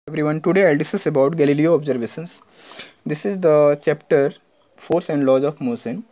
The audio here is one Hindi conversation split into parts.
Everyone, today I'll discuss about Galileo observations. This is the chapter Force and Laws of Motion.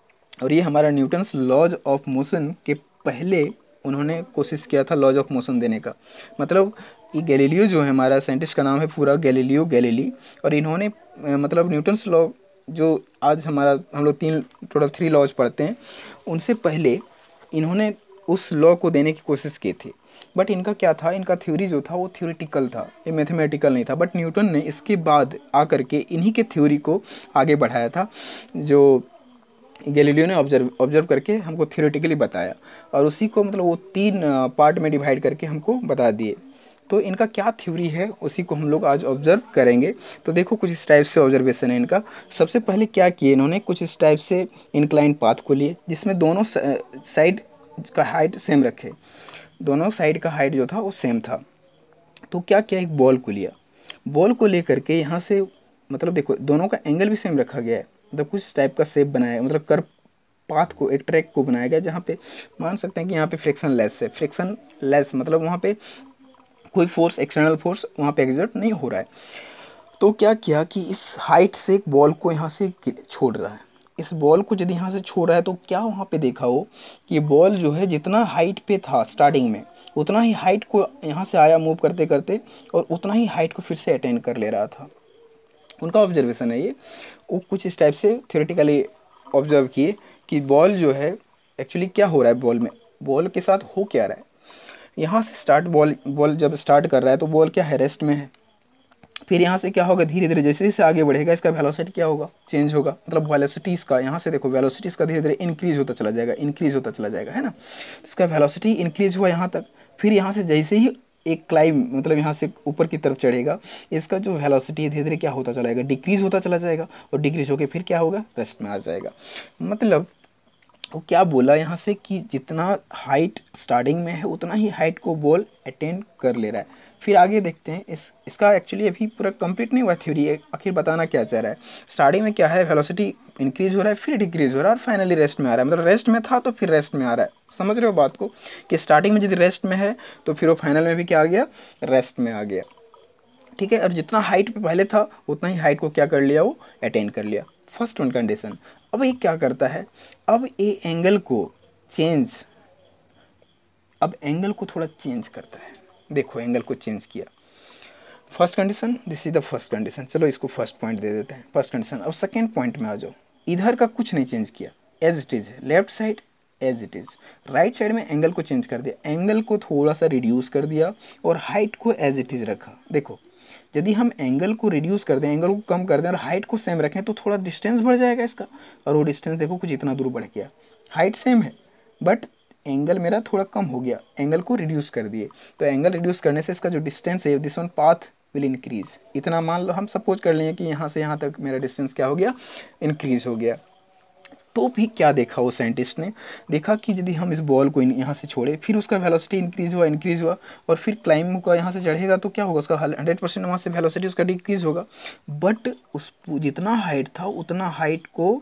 और ये हमारा न्यूटन्स लॉज ऑफ मोशन के पहले उन्होंने कोशिश किया था लॉज ऑफ मोशन देने का। मतलब ये गैलीलियो जो है, हमारा साइंटिस्ट का नाम है पूरा गैलीलियो गैलीली, और इन्होंने मतलब न्यूटन्स लॉ जो आज हमारा हम लोग टोटल 3 लॉज पढ़ते हैं, उनसे पहले इन्होंने उस लॉ को देने की कोशिश की थी। बट इनका क्या था, इनका थ्योरी जो था वो थ्योरेटिकल था, ये मैथमेटिकल नहीं था। बट न्यूटन ने इसके बाद आकर के इन्हीं के थ्योरी को आगे बढ़ाया था, जो गैलीलियो ने ऑब्जर्व करके हमको थ्योरेटिकली बताया, और उसी को मतलब वो 3 पार्ट में डिवाइड करके हमको बता दिए। तो इनका क्या थ्योरी है उसी को हम लोग आज ऑब्जर्व करेंगे। तो देखो कुछ इस टाइप से ऑब्जर्वेशन है इनका। सबसे पहले क्या किए इन्होंने, कुछ इस टाइप से इंक्लाइन पाथ को लिए जिसमें दोनों साइड का हाइट सेम रखे, दोनों साइड का हाइट जो था वो सेम था। तो क्या किया, एक बॉल को लिया, बॉल को लेकर के यहाँ से मतलब देखो दोनों का एंगल भी सेम रखा गया है, मतलब कुछ टाइप का शेप बनाया, मतलब कर्व पाथ को, एक ट्रैक को बनाया गया जहाँ पे मान सकते हैं कि यहाँ पे फ्रिक्शन लेस है। फ्रिक्शन लेस मतलब वहाँ पे कोई फोर्स, एक्सटर्नल फोर्स वहाँ पे एग्जर्ट नहीं हो रहा है। तो क्या किया कि इस हाइट से एक बॉल को यहाँ से छोड़ रहा है। इस बॉल को यदि यहाँ से छोड़ रहा है तो क्या वहाँ पे देखा हो कि बॉल जो है जितना हाइट पे था स्टार्टिंग में, उतना ही हाइट को यहाँ से आया मूव करते करते, और उतना ही हाइट को फिर से अटेन कर ले रहा था। उनका ऑब्जर्वेशन है ये। वो कुछ इस टाइप से थ्योरेटिकली ऑब्जर्व किए कि बॉल जो है एक्चुअली क्या हो रहा है, बॉल में, बॉल के साथ हो क्या रहा है। यहाँ से स्टार्ट बॉल जब स्टार्ट कर रहा है तो बॉल क्या है, रेस्ट में है। फिर यहाँ से क्या होगा, धीरे धीरे जैसे जैसे आगे बढ़ेगा इसका वेलोसिटी क्या होगा, चेंज होगा। मतलब वेलोसिटीज़ का यहाँ से देखो, वेलोसिटीज़ का धीरे धीरे इंक्रीज होता चला जाएगा, इंक्रीज होता चला जाएगा, है ना। इसका वेलोसिटी इंक्रीज हुआ यहाँ तक। फिर यहाँ से जैसे ही एक क्लाइम मतलब यहाँ से ऊपर की तरफ चढ़ेगा, इसका जो वेलोसिटी है धीरे धीरे क्या होता चला जाएगा, डिक्रीज होता चला जाएगा, और डिक्रीज होकर फिर क्या होगा, रेस्ट में आ जाएगा। मतलब वो क्या बोला यहाँ से कि जितना हाइट स्टार्टिंग में है उतना ही हाइट को बॉल अटेन कर ले रहा है। फिर आगे देखते हैं इसका एक्चुअली अभी पूरा कंप्लीट नहीं हुआ थ्योरी, आखिर बताना क्या चाह रहा है। स्टार्टिंग में क्या है, वेलोसिटी इंक्रीज हो रहा है, फिर डिक्रीज हो रहा है, और फाइनली रेस्ट में आ रहा है। मतलब रेस्ट में था तो फिर रेस्ट में आ रहा है। समझ रहे हो बात को, कि स्टार्टिंग में यदि रेस्ट में है तो फिर वो फाइनल में भी क्या आ गया, रेस्ट में आ गया। ठीक है, और जितना हाइट पे पहले था उतना ही हाइट को क्या कर लिया, वो अटेन कर लिया। First one condition. अब ये क्या करता है, अब ये एंगल को चेंज, अब एंगल को थोड़ा चेंज करता है। देखो एंगल को चेंज किया, first condition, this is the first condition. चलो इसको फर्स्ट पॉइंट दे देते हैं, फर्स्ट कंडीशन। अब सेकेंड पॉइंट में आ जाओ। इधर का कुछ नहीं चेंज किया, एज इट इज है, left side as it is. Right side में एंगल को चेंज कर दिया, एंगल को थोड़ा सा रिड्यूस कर दिया, और हाइट को एज इट इज रखा। देखो यदि हम एंगल को रिड्यूस कर दें, एंगल को कम कर दें और हाइट को सेम रखें तो थोड़ा डिस्टेंस बढ़ जाएगा इसका, और वो डिस्टेंस देखो कुछ इतना दूर बढ़ गया। हाइट सेम है बट एंगल मेरा थोड़ा कम हो गया, एंगल को रिड्यूस कर दिए। तो एंगल रिड्यूस करने से इसका जो डिस्टेंस है, this one path will increase. इतना मान लो, हम सपोज कर लेंगे कि यहाँ से यहाँ तक मेरा डिस्टेंस क्या हो गया, इंक्रीज हो गया। तो भी क्या देखा वो साइंटिस्ट ने, देखा कि यदि हम इस बॉल को यहाँ से छोड़े, फिर उसका वेलोसिटी इंक्रीज हुआ, और फिर क्लाइंब का यहाँ से चढ़ेगा तो क्या होगा, उसका 100% वहाँ से वेलोसिटी उसका डिक्रीज होगा। बट उस जितना हाइट था उतना हाइट को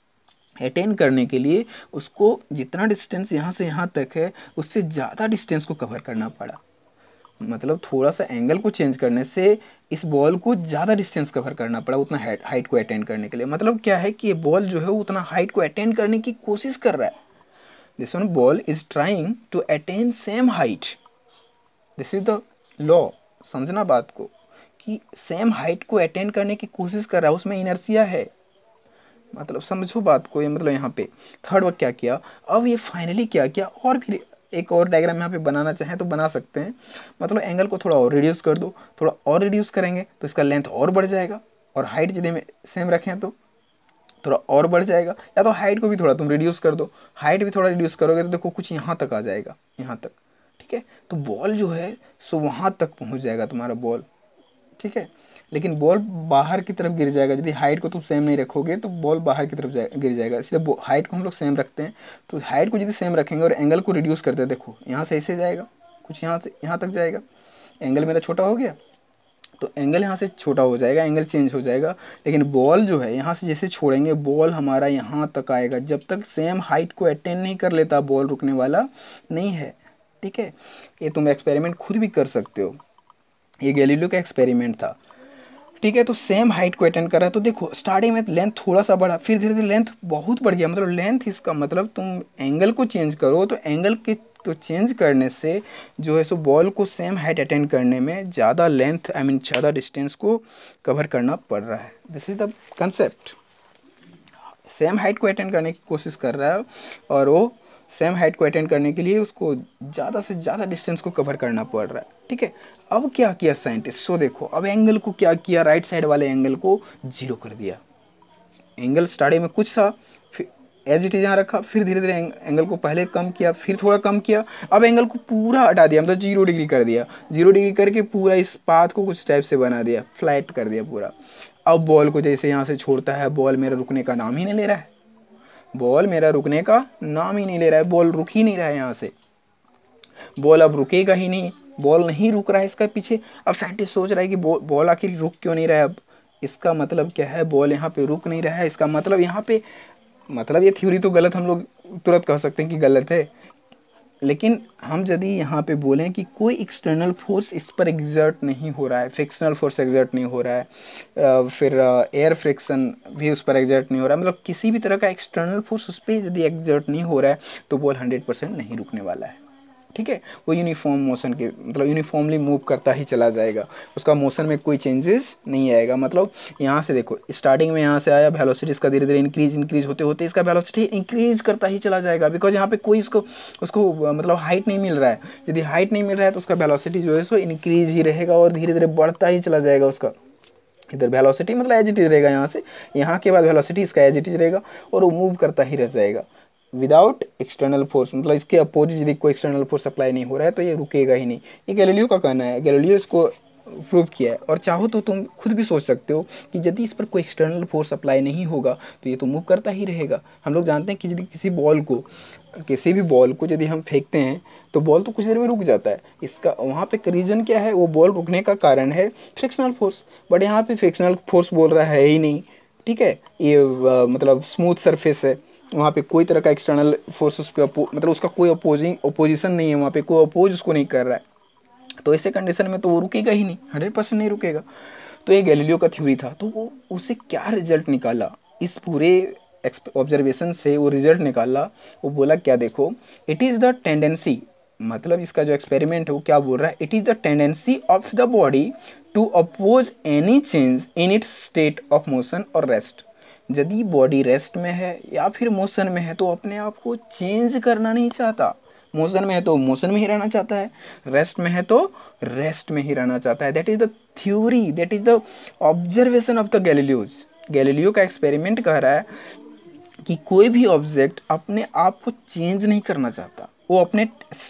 अटेन करने के लिए उसको जितना डिस्टेंस यहाँ से यहाँ तक है उससे ज़्यादा डिस्टेंस को कवर करना पड़ा। मतलब थोड़ा सा एंगल को चेंज करने से इस बॉल को ज़्यादा डिस्टेंस कवर करना पड़ा उतना हाइट को अटेंड करने के लिए। मतलब क्या है कि ये बॉल जो है उतना हाइट को अटेंड करने की कोशिश कर रहा है। This one ball is trying to attain same height, this is the law. समझना बात को, कि सेम हाइट को अटेंड करने की कोशिश कर रहा है, उसमें इनर्शिया है। मतलब समझो बात को, ये मतलब यहाँ पे थर्ड वर्क क्या किया, अब ये फाइनली क्या किया, और फिर एक और डायग्राम यहाँ पे बनाना चाहें तो बना सकते हैं। मतलब एंगल को थोड़ा और रिड्यूस कर दो, थोड़ा और रिड्यूस करेंगे तो इसका लेंथ और बढ़ जाएगा, और हाइट यदि में सेम रखें तो थोड़ा और बढ़ जाएगा। या तो हाइट को भी थोड़ा तुम रिड्यूस कर दो, हाइट भी थोड़ा रिड्यूस करोगे तो देखो कुछ यहाँ तक आ जाएगा, यहाँ तक। ठीक है, तो बॉल जो है सो वहाँ तक पहुँच जाएगा तुम्हारा बॉल। ठीक है, लेकिन बॉल बाहर की तरफ गिर जाएगा। यदि हाइट को तुम सेम नहीं रखोगे तो बॉल बाहर की तरफ गिर जाएगा। इसलिए हाइट को हम लोग सेम रखते हैं। तो हाइट को यदि सेम रखेंगे और एंगल को रिड्यूस करते हैं, देखो यहाँ से ऐसे जाएगा, कुछ यहाँ से यहाँ तक जाएगा। एंगल मेरा छोटा हो गया तो एंगल यहाँ से छोटा हो जाएगा, एंगल चेंज हो जाएगा। लेकिन बॉल जो है यहाँ से जैसे छोड़ेंगे, बॉल हमारा यहाँ तक आएगा। जब तक सेम हाइट को अटेन नहीं कर लेता बॉल रुकने वाला नहीं है। ठीक है, ये तुम एक्सपेरिमेंट खुद भी कर सकते हो। ये गैलीलियो का एक्सपेरिमेंट था, ठीक है। तो सेम हाइट को अटेंड कर रहा है, तो देखो स्टार्टिंग में लेंथ थोड़ा सा बढ़ा, फिर धीरे धीरे लेंथ बहुत बढ़ गया। मतलब लेंथ, इसका मतलब तुम एंगल को चेंज करो तो एंगल के को चेंज करने से जो है सो बॉल को सेम हाइट अटेंड करने में ज़्यादा लेंथ, आई मीन ज़्यादा डिस्टेंस को कवर करना पड़ रहा है। This is the concept. Same height को अटेंड करने की कोशिश कर रहा है और वो सेम हाइट को अटेंड करने के लिए उसको ज़्यादा से ज़्यादा डिस्टेंस को कवर करना पड़ रहा है, ठीक है। अब क्या किया साइंटिस्ट, सो देखो अब एंगल को क्या किया, राइट साइड वाले एंगल को 0 कर दिया। एंगल स्टार्टिंग में कुछ था, फिर एज इट इज यहाँ रखा, फिर धीरे धीरे एंगल को पहले कम किया, फिर थोड़ा कम किया, अब एंगल को पूरा हटा दिया, मतलब 0 डिग्री कर दिया। 0 डिग्री करके पूरा इस पाथ को कुछ टाइप से बना दिया, फ्लैट कर दिया पूरा। अब बॉल को जैसे यहाँ से छोड़ता है, बॉल मेरा रुकने का नाम ही नहीं ले रहा है, बॉल मेरा रुकने का नाम ही नहीं ले रहा है, बॉल रुक ही नहीं रहा है यहाँ से, बॉल अब रुकेगा ही नहीं, बॉल नहीं रुक रहा है इसका पीछे। अब साइंटिस्ट सोच रहा है कि बॉल आखिर रुक क्यों नहीं रहा है। अब इसका मतलब क्या है, बॉल यहाँ पे रुक नहीं रहा है, इसका मतलब यहाँ पे, मतलब ये थ्योरी तो गलत, हम लोग तुरंत कह सकते हैं कि गलत है, लेकिन हम यदि यहाँ पे बोलें कि कोई एक्सटर्नल फोर्स इस पर एग्जर्ट नहीं हो रहा है, फ्रिक्शनल फोर्स एग्जर्ट नहीं हो रहा है, फिर एयर फ्रिक्शन भी उस पर एग्जर्ट नहीं हो रहा है, मतलब किसी भी तरह का एक्सटर्नल फोर्स उस पर यदि एग्जर्ट नहीं हो रहा है तो बॉल 100% नहीं रुकने वाला है, ठीक है। वो यूनिफॉर्म मोशन के, मतलब यूनिफॉर्मली मूव करता ही चला जाएगा, उसका मोशन में कोई चेंजेस नहीं आएगा। मतलब यहाँ से देखो स्टार्टिंग में यहाँ से आया, वेलोसिटी इसका धीरे धीरे इंक्रीज होते होते इसका वेलोसिटी इंक्रीज करता ही चला जाएगा, बिकॉज यहाँ पे कोई उसको मतलब हाइट नहीं मिल रहा है। यदि हाइट नहीं मिल रहा है तो उसका वेलोसिटी जो है सो इंक्रीज ही रहेगा और धीरे धीरे बढ़ता ही चला जाएगा उसका। इधर वेलोसिटी मतलब एज इट इज रहेगा, यहाँ से यहाँ के बाद वेलोसिटी इसका एज इट इज रहेगा और वो मूव करता ही रह जाएगा विदाउट एक्सटर्नल फोर्स, मतलब इसके अपोजिट यदि कोई एक्सटर्नल फोर्स अप्लाई नहीं हो रहा है तो ये रुकेगा ही नहीं। ये गैलीलियो का कहना है, गैलीलियो इसको प्रूव किया है। और चाहो तो तुम खुद भी सोच सकते हो कि यदि इस पर कोई एक्सटर्नल फोर्स अप्लाई नहीं होगा तो ये तो मूव करता ही रहेगा। हम लोग जानते हैं कि यदि किसी भी बॉल को यदि हम फेंकते हैं तो बॉल तो कुछ देर में रुक जाता है, इसका वहाँ पे रीजन क्या है, वो बॉल रुकने का कारण है फ्रिक्शनल फोर्स, बट यहाँ पे फ्रिक्शनल फोर्स बोल रहा है ही नहीं, ठीक है। ये मतलब स्मूथ सरफेस है, वहाँ पे कोई तरह का एक्सटर्नल फोर्स उसके मतलब उसका कोई ओपोजिशन नहीं है, वहाँ पे कोई अपोज उसको नहीं कर रहा है, तो ऐसे कंडीशन में तो वो रुकेगा ही नहीं, 100% नहीं रुकेगा। तो ये गैलीलियो का थ्योरी था। तो वो उसे क्या रिजल्ट निकाला, इस पूरे ऑब्जर्वेशन से वो रिजल्ट निकाला, वो बोला क्या, देखो इट इज़ द टेंडेंसी, मतलब इसका जो एक्सपेरिमेंट है वो क्या बोल रहा है, it is the tendency of the body to oppose any change in its state of motion और रेस्ट। यदि बॉडी रेस्ट में है या फिर मोशन में है तो अपने आप को चेंज करना नहीं चाहता, मोशन में है तो मोशन में ही रहना चाहता है, रेस्ट में है तो रेस्ट में ही रहना चाहता है। That is the theory, that is the observation of the Galileo's. Galileo का एक्सपेरिमेंट कह रहा है कि कोई भी ऑब्जेक्ट अपने आप को चेंज नहीं करना चाहता, वो अपने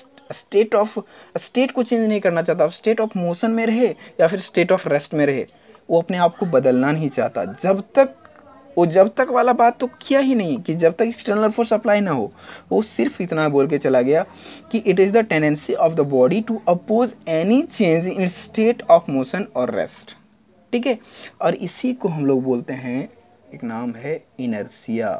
स्टेट को चेंज नहीं करना चाहता, स्टेट ऑफ मोशन में रहे या फिर स्टेट ऑफ रेस्ट में रहे, वो अपने आप को बदलना नहीं चाहता। जब तक वाला बात तो किया ही नहीं कि जब तक एक्सटर्नल फोर्स अप्लाई ना हो, वो सिर्फ इतना बोल के चला गया कि it is the tendency of the body to oppose any change in state of motion और रेस्ट, ठीक है। और इसी को हम लोग बोलते हैं, एक नाम है inertia.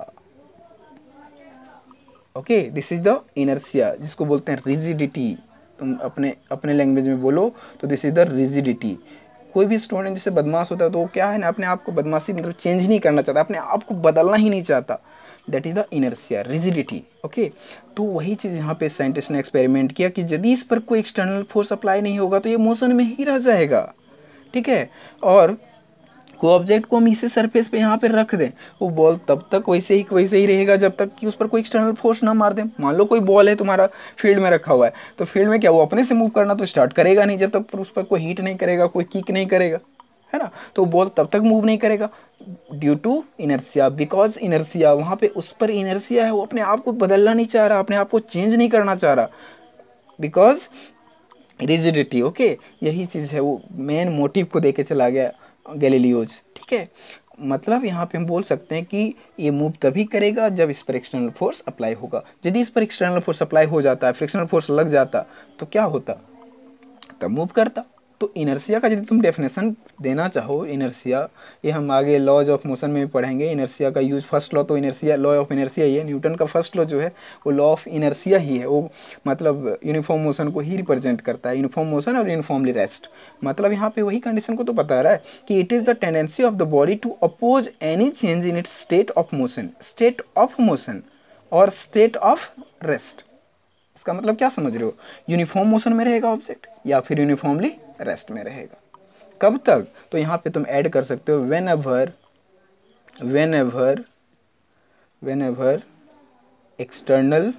Okay, this is the inertia, जिसको बोलते हैं रिजिडिटी। तुम अपने लैंग्वेज में बोलो तो दिस इज द रिजिडिटी। कोई भी स्टूडेंट जैसे बदमाश होता है तो वो क्या है ना, अपने आप को बदमाशी मतलब चेंज नहीं करना चाहता, अपने आप को बदलना ही नहीं चाहता, that is the inertia, rigidity. Okay, तो वही चीज़ यहाँ पे साइंटिस्ट ने एक्सपेरिमेंट किया कि यदि इस पर कोई एक्सटर्नल फोर्स अप्लाई नहीं होगा तो ये मोशन में ही रह जाएगा, ठीक है। और कोई ऑब्जेक्ट को हम इसी सरफेस पे यहाँ पे रख दें, वो बॉल तब तक वैसे ही रहेगा जब तक कि उस पर कोई एक्सटर्नल फोर्स ना मार दें। मान लो कोई बॉल है तुम्हारा फील्ड में रखा हुआ है, तो फील्ड में क्या वो अपने से मूव करना तो स्टार्ट करेगा नहीं जब तक उस पर कोई हिट नहीं करेगा, कोई किक नहीं करेगा, है ना। तो बॉल तब तक मूव नहीं करेगा due to inertia, because inertia, वहाँ पे उस पर इनर्शिया है, वो अपने आप को बदलना नहीं चाह रहा, अपने आप को चेंज नहीं करना चाह रहा, बिकॉज रिजिडिटी। ओके, यही चीज़ है, वो मेन मोटिव को देके चला गया गैलीलियोज, ठीक है। मतलब यहाँ पे हम बोल सकते हैं कि ये मूव तभी करेगा जब इस पर एक्सटर्नल फोर्स अप्लाई होगा। यदि इस पर एक्सटर्नल फोर्स अप्लाई हो जाता है, फ्रिक्शनल फोर्स लग जाता, तो क्या होता, तब मूव करता, तो इनर्शिया का यदि तुम डेफिनेशन देना चाहो, इनर्शिया, ये हम आगे लॉज ऑफ मोशन में पढ़ेंगे इनर्शिया का यूज। फर्स्ट लॉ तो इनर्शिया, लॉ ऑफ इनर्शिया ही है, न्यूटन का फर्स्ट लॉ जो है वो लॉ ऑफ इनर्शिया ही है। वो मतलब यूनिफॉर्म मोशन को ही रिप्रेजेंट करता है, यूनिफॉर्म मोशन और यूनिफॉर्मली रेस्ट। मतलब यहाँ पे वही कंडीशन को तो बता रहा है कि it is the tendency of the body to oppose any change in its state of motion, state of motion और स्टेट ऑफ रेस्ट। इसका मतलब क्या समझ रहे हो, यूनिफॉर्म मोशन में रहेगा ऑब्जेक्ट या फिर यूनिफॉर्मली रेस्ट में रहेगा। कब तक, तो यहाँ पे तुम ऐड कर सकते हो whenever external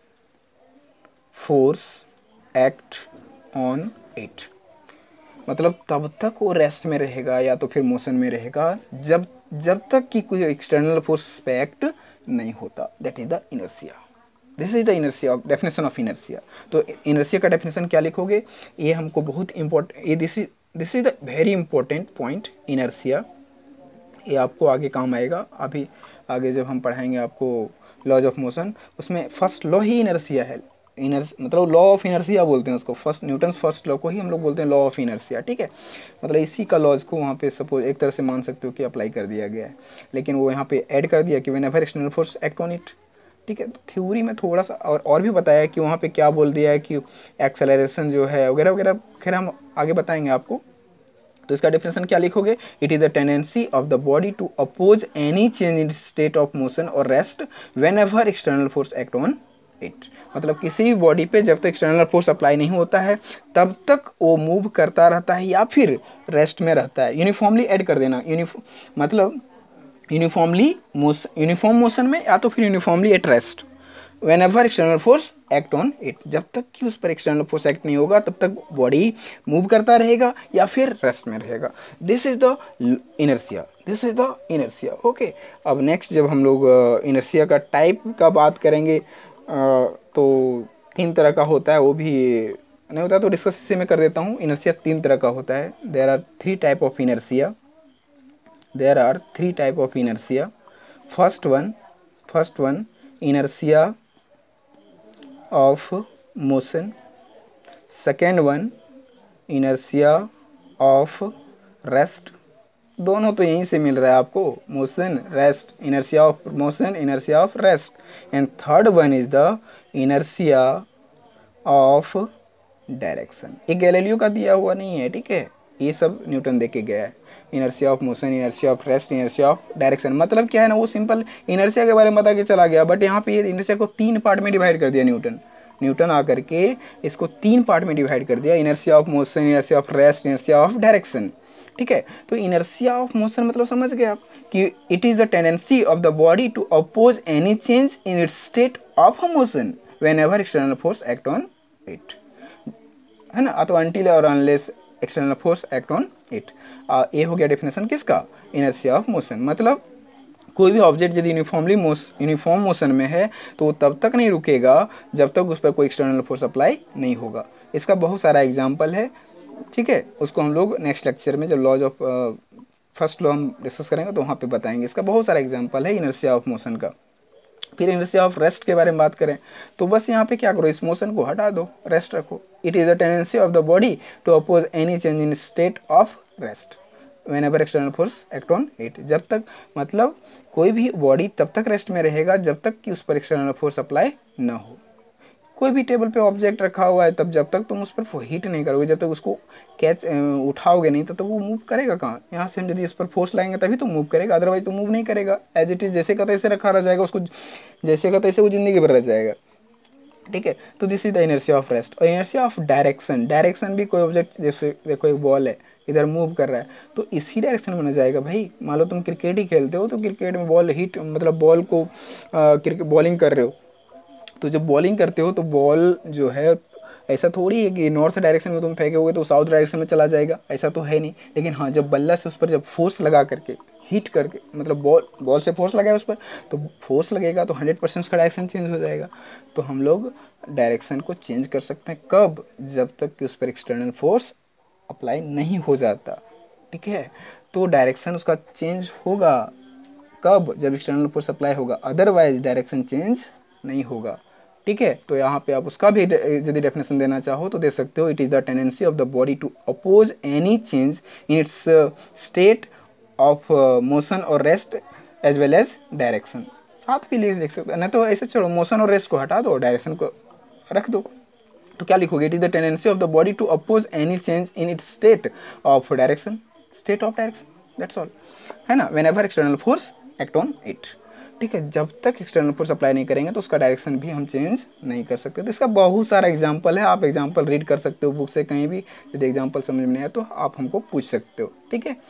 force act on it। मतलब तब तक वो रेस्ट में रहेगा या तो फिर मोशन में रहेगा जब तक कि कोई एक्सटर्नल फोर्स पे एक्ट नहीं होता। That is the inertia. This is the inertia of definition of inertia. तो इनर्शिया का डेफिनेशन क्या लिखोगे, ये हमको बहुत इंपॉर्टेंट, ये this is the very important point inertia. ये आपको आगे काम आएगा। अभी आगे जब हम पढ़ाएंगे आपको लॉज ऑफ मोशन, उसमें फर्स्ट लॉ ही इनर्शिया है। मतलब लॉ ऑफ इनर्शिया बोलते हैं उसको, फर्स्ट न्यूटन फर्स्ट लॉ को ही हम लोग बोलते हैं लॉ ऑफ इनर्शिया। ठीक है, मतलब इसी का लॉज को वहाँ पे सपोज एक तरह से मान सकते हो कि अप्लाई कर दिया गया है, लेकिन वो यहाँ पे ऐड कर दिया कि whenever external force act on it. ठीक है, तो थ्योरी में थोड़ा सा और भी बताया कि वहाँ पे क्या बोल दिया है कि एक्सेलरेशन जो है वगैरह वगैरह, खैर हम आगे बताएंगे आपको। तो इसका डेफिनेशन क्या लिखोगे, it is the tendency of the body to oppose any change in state of motion और rest whenever external force act on it. मतलब किसी भी बॉडी पे जब तक एक्सटर्नल फोर्स अप्लाई नहीं होता है तब तक वो मूव करता रहता है या फिर रेस्ट में रहता है। यूनिफॉर्मली ऐड कर देना, मतलब यूनिफॉर्म मोशन में या तो फिर uniformly at rest whenever external force act on it. जब तक कि उस पर एक्सटर्नल फोर्स एक्ट नहीं होगा तब तक बॉडी मूव करता रहेगा या फिर रेस्ट में रहेगा। This is the inertia, this is the inertia. Okay, अब नेक्स्ट जब हम लोग इनर्शिया का टाइप का बात करेंगे तो 3 तरह का होता है, वो भी नहीं होता तो डिस्कस इसी में कर देता हूँ। इनर्शिया 3 तरह का होता है। There are 3 type of inertia, there are 3 type of inertia. First one inertia of motion, second one inertia of rest। दोनों तो यहीं से मिल रहा है आपको, motion rest, inertia of motion, inertia of rest. And third one is the inertia of direction. ये गैलीलियो का दिया हुआ नहीं है, ठीक है, ये सब न्यूटन दे के गया है। Inertia of motion, inertia of rest, inertia of direction. मतलब क्या है ना, वो सिंपल इनर्शिया के बारे में बता के चला गया, बट यहाँ पे ये इनर्शिया को 3 पार्ट में डिवाइड कर दिया न्यूटन आकर के इसको 3 पार्ट में डिवाइड कर दिया, inertia of motion, inertia of rest, inertia of direction. ठीक है, तो इनर्शिया ऑफ मोशन मतलब समझ गए आप कि it is the tendency of the body to oppose any change in its state of motion whenever external force act on it, है ना, तो अनटिल और unless external force act on it. ये हो गया डेफिनेशन किसका, इनर्शिया ऑफ मोशन। मतलब कोई भी ऑब्जेक्ट यदि यूनिफॉर्म मोशन में है तो वो तब तक नहीं रुकेगा जब तक उस पर कोई एक्सटर्नल फोर्स अप्लाई नहीं होगा। इसका बहुत सारा एग्जाम्पल है, ठीक है, उसको हम लोग नेक्स्ट लेक्चर में जब लॉज ऑफ फर्स्ट लॉ हम डिस्कस करेंगे तो वहाँ पे बताएंगे। इसका बहुत सारा एग्जाम्पल है इनर्शिया ऑफ मोशन का। फिर इनर्शिया ऑफ रेस्ट के बारे में बात करें तो बस यहाँ पे क्या करो, इस मोशन को हटा दो, रेस्ट रखो। It is the tendency of the body to oppose any change in state of rest whenever external force act on it. जब तक, मतलब कोई भी बॉडी तब तक रेस्ट में रहेगा जब तक कि उस पर एक्सटर्नल फोर्स अप्लाई ना हो। कोई भी टेबल पे ऑब्जेक्ट रखा हुआ है तब जब तक तुम उस पर हीट नहीं करोगे, जब तक उसको कैच उठाओगे नहीं तब तक वो मूव करेगा कहाँ। यहाँ से हम यदि इस पर फोर्स लाएंगे तभी तो मूव करेगा, अदरवाइज तो मूव नहीं करेगा। एज इट इज जैसे का तैसे रखा रह जाएगा, उसको जैसे का तैसे वो जिंदगी भर रह जाएगा। ठीक है, तो this is the inertia of rest. और इनर्शिया ऑफ डायरेक्शन भी कोई ऑब्जेक्ट, जैसे देखो एक बॉल है इधर मूव कर रहा है तो इसी डायरेक्शन में न जाएगा भाई। मान लो तुम क्रिकेट ही खेलते हो तो क्रिकेट में बॉल हिट, मतलब बॉल को क्रिकेट बॉलिंग कर रहे हो तो जब बॉलिंग करते हो तो बॉल जो है ऐसा थोड़ी है कि नॉर्थ डायरेक्शन में तुम फेंकोगे तो साउथ डायरेक्शन में चला जाएगा, ऐसा तो है नहीं। लेकिन हाँ, जब बल्ला से उस पर जब फोर्स लगा करके हिट करके, मतलब बॉल से फोर्स लगाए उस पर तो फोर्स लगेगा तो 100% उसका डायरेक्शन चेंज हो जाएगा। तो हम लोग डायरेक्शन को चेंज कर सकते हैं कब, जब तक कि उस पर एक्सटर्नल फोर्स अप्लाई नहीं हो जाता। ठीक है, तो डायरेक्शन उसका चेंज होगा कब, जब एक्सटर्नल फोर्स अप्लाई होगा, अदरवाइज डायरेक्शन चेंज नहीं होगा। ठीक है। तो यहाँ पे आप उसका भी यदि डेफिनेशन देना चाहो तो दे सकते हो, it is the tendency of the body to oppose any change in its state of motion और rest as well as direction. साथ भी लिख सकते हो, नहीं तो ऐसे छोड़ो, मोशन और रेस्ट को हटा दो, डायरेक्शन को रख दो। तो क्या लिखोगे, it is the tendency of the body to oppose any change in its state of direction, state of direction, that's all, है ना। Whenever external force act on it, ठीक है। जब तक एक्सटर्नल फोर्स अप्लाई नहीं करेंगे तो उसका डायरेक्शन भी हम चेंज नहीं कर सकते। तो इसका बहुत सारा एग्जांपल है, आप एग्जांपल रीड कर सकते हो बुक से कहीं भी, यदि एग्जांपल समझ में नहीं आया तो आप हमको पूछ सकते हो, ठीक है।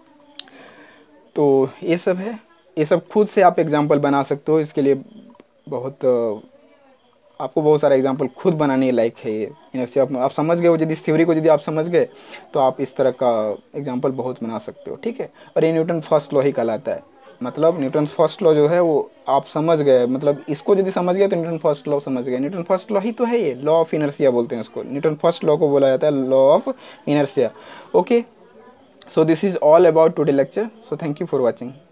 तो ये सब है, ये सब खुद से आप एग्जांपल बना सकते हो। इसके लिए बहुत आपको बहुत सारा एग्जांपल खुद बनाने लायक है ये। इनर्शिया आप समझ गए हो, यदि इस थ्योरी को यदि आप समझ गए तो आप इस तरह का एग्जांपल बहुत बना सकते हो, ठीक है। और ये न्यूटन फर्स्ट लॉ ही कहलाता है, मतलब न्यूटन फर्स्ट लॉ जो है वो आप समझ गए, मतलब इसको यदि समझ गए तो न्यूटन फर्स्ट लॉ समझ गए। न्यूटन फर्स्ट लॉ ही तो है ये, लॉ ऑफ इनर्शिया बोलते हैं इसको, न्यूटन फर्स्ट लॉ को बोला जाता है law of inertia. Okay, so this is all about today lecture, so thank you for watching.